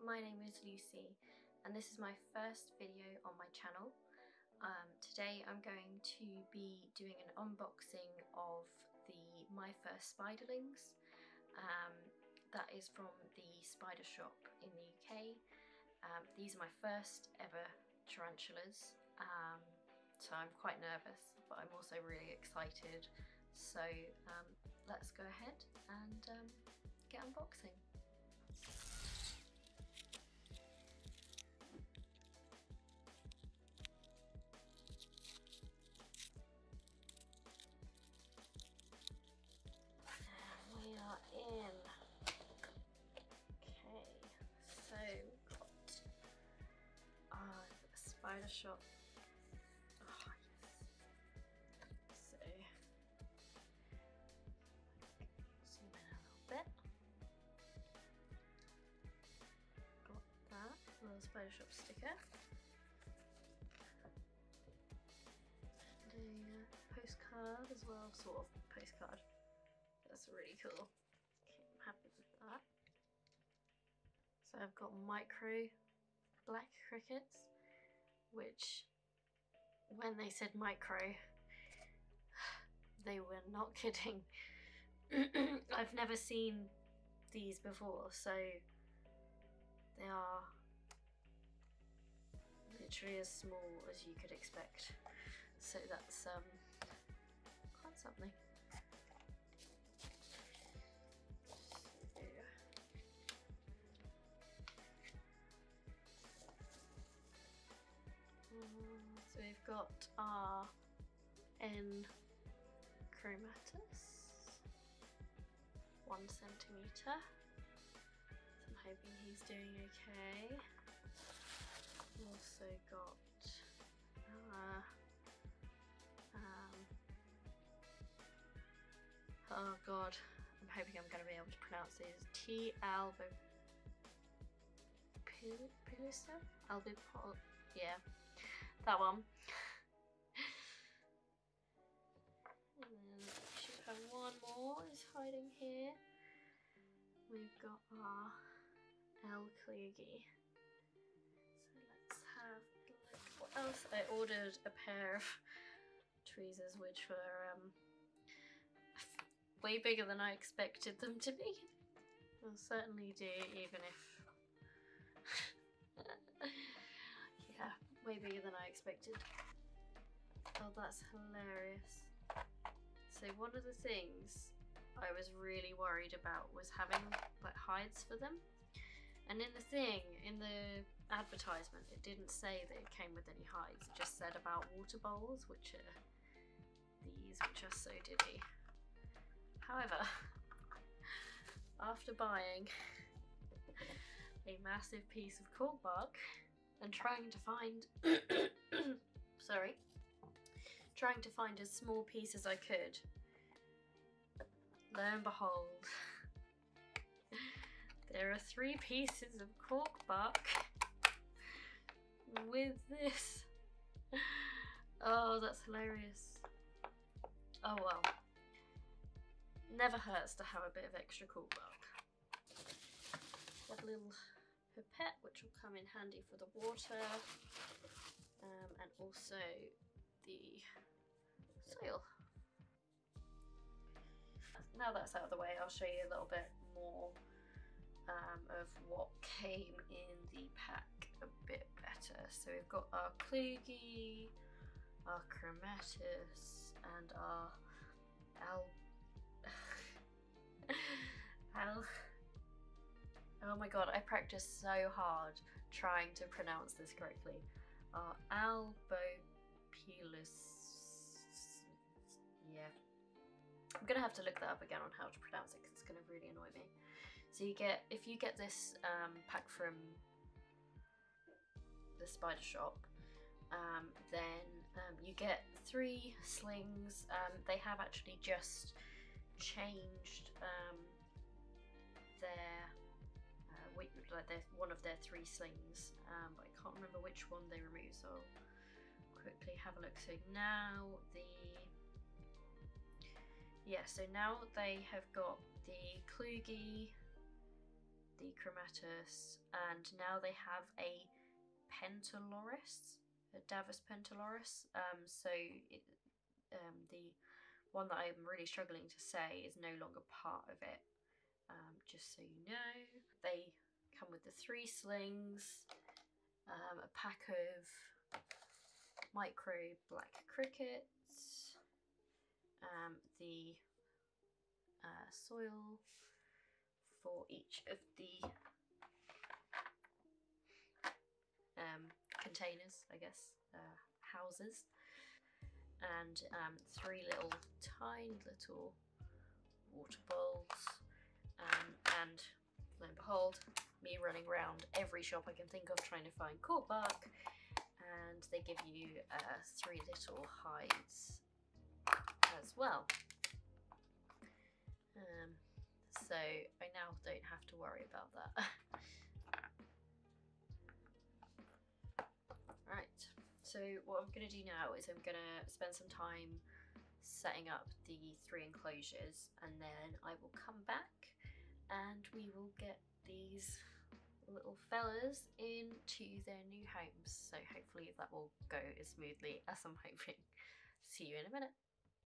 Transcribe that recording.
my name is Lucy and this is my first video on my channel. Today I'm going to be doing an unboxing of my first spiderlings. That is from the spider shop in the UK. These are my first ever tarantulas, so I'm quite nervous, but I'm also really excited. So let's go ahead and get unboxing. And we are in. Okay, so we've got a spider shop. Oh, yes. So zoom in a little bit. Got that little spider shop sticker. And a postcard as well, sort of postcard. That's really cool. Okay, I'm happy with that. So I've got micro black crickets, which when they said micro, they were not kidding. I've never seen these before, so they are literally as small as you could expect. So that's quite something. So we've got our Nhandu Chromatus, 1 centimetre. So I'm hoping he's doing okay. We've also got oh god, I'm hoping I'm going to be able to pronounce these. Albopilosum? Yeah, that one. And then we should have one more is hiding here. We've got our Tliltocatl Klugi. So let's have a look. What else? I ordered a pair of tweezers which were way bigger than I expected them to be. They'll certainly do, even if yeah, way bigger than I expected. Oh, that's hilarious. So one of the things I was really worried about was having like hides for them. And in the advertisement, it didn't say that it came with any hides. It just said about water bowls, which are these, which are so diddy. However, after buying a massive piece of cork bark and trying to find trying to find as small piece as I could, lo and behold, there are 3 pieces of cork bark with this. Oh, that's hilarious. Oh well, never hurts to have a bit of extra cork bark. Got a little pipette which will come in handy for the water, and also the soil. Now that's out of the way, I'll show you a little bit more of what came in the pack a bit better. So we've got our Klugi, our Chromatus, and our oh my god, I practiced so hard trying to pronounce this correctly. Our Albopilosum. Yeah. I'm gonna have to look that up again on how to pronounce it because it's gonna really annoy me. So if you get this pack from the spider shop, then you get 3 slings. They have actually just changed one of their 3 slings, but I can't remember which one they removed, so I'll quickly have a look. So now so now they have got the Klugi, the Chromatus, and now they have a Pentaloris, a Davus Pentaloris. The one that I'm really struggling to say is no longer part of it. Just so you know, they come with the 3 slings, a pack of micro black crickets, the soil for each of the containers, I guess, houses, and 3 little tiny little water bowls, and lo and behold, me running around every shop I can think of trying to find cork bark, and they give you 3 little hides as well. So I now don't have to worry about that. Right, so what I'm going to do now is I'm going to spend some time setting up the 3 enclosures, and then I will come back and we will get these little fellas into their new homes. So hopefully that will go as smoothly as I'm hoping. See you in a minute.